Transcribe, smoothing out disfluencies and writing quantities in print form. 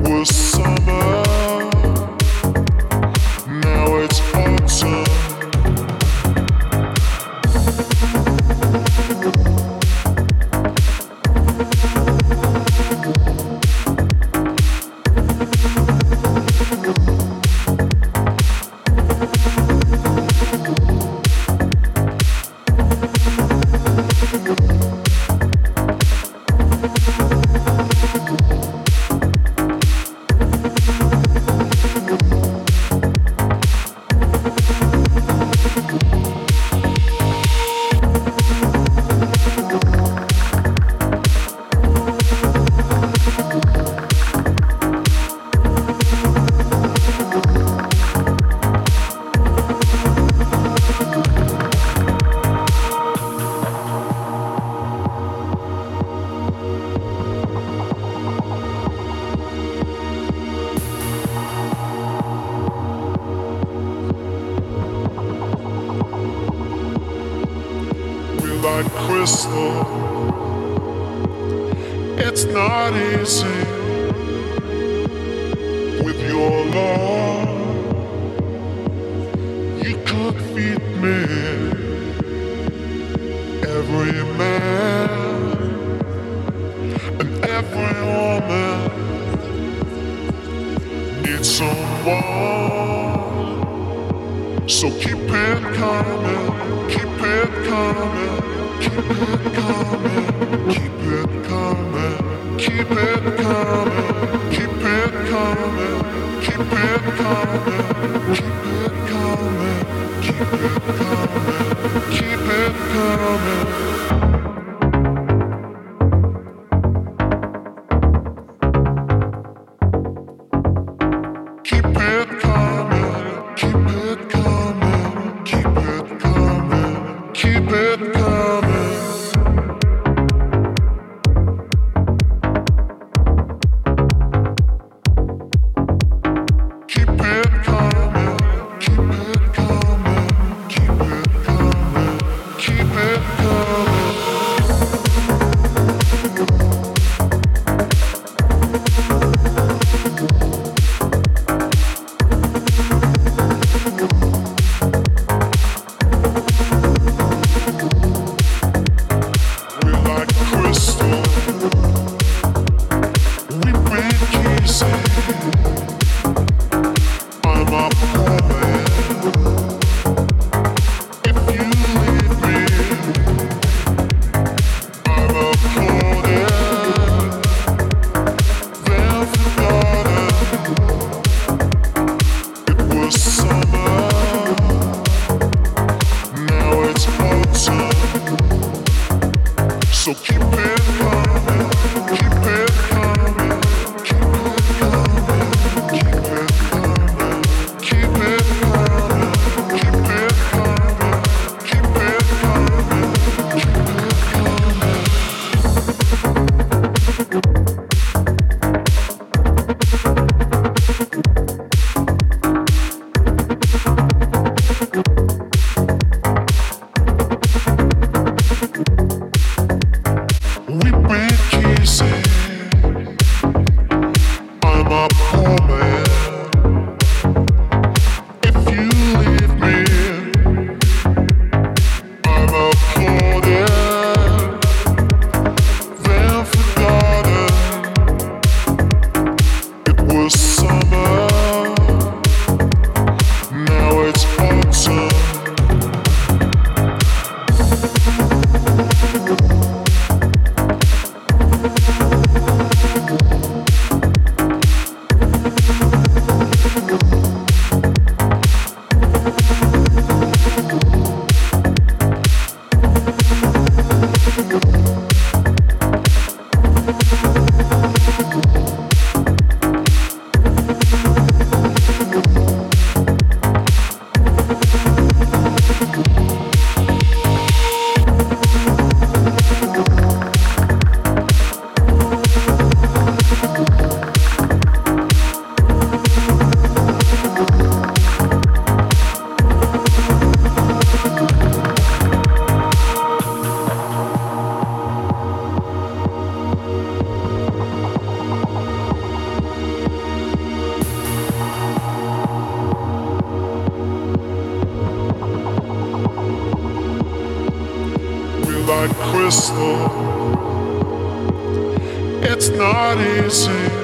was summer, now it's autumn. Like crystal, it's not easy with your love. You could feed me, every man and every woman needs someone. So keep it coming, keep it coming. Keep it coming, keep it coming, keep it coming, keep it coming, keep it coming, keep it coming, keep it coming, keep it coming. Keep it coming, keep it coming, keep it coming, keep it coming. So keep it coming, keep it coming, keep it coming, keep it coming, keep it coming, keep it coming, keep it coming, keep like crystal. It's not easy